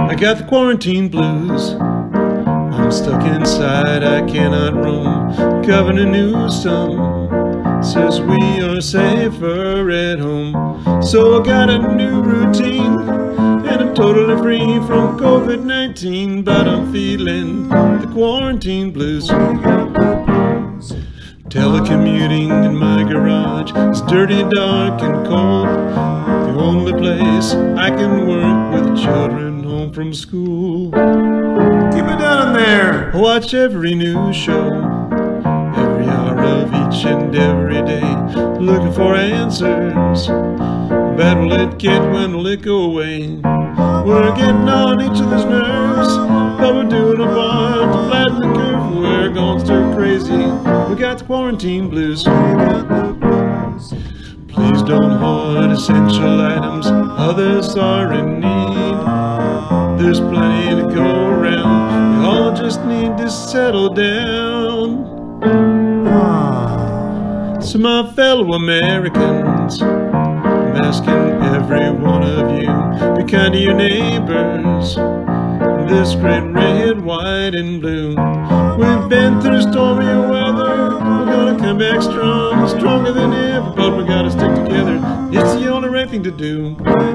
I got the quarantine blues. I'm stuck inside, I cannot roam. Governor Newsom says we are safer at home. So I got a new routine, and I'm totally free from COVID-19. But I'm feeling the quarantine blues. Telecommuting in my garage is dirty, dark, and cold. The only place I can work with children home from school. Keep it down in there. I watch every news show, every hour of each and every day, looking for answers. Bad will it get, when will it go away? We're getting on each other's nerves, but we're doing our part to flatten the curve. We're going stir crazy, we got the quarantine blues. Please don't hoard essential items, others are in need. There's plenty to go around, we all just need to settle down. So my fellow Americans, I'm asking every one of you, be kind to your neighbors. This great red, white, and blue. We've been through stormy weather, we're gonna come back strong, stronger than ever, but we gotta stick together, it's the only right thing to do.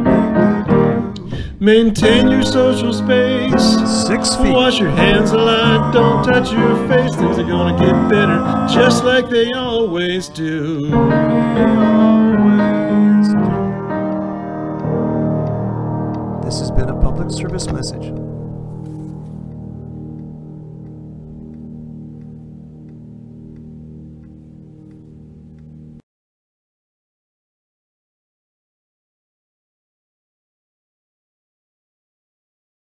Maintain your social space, 6 feet. Wash your hands a lot, don't touch your face. Things are gonna get better, just like they always do. This has been a public service message.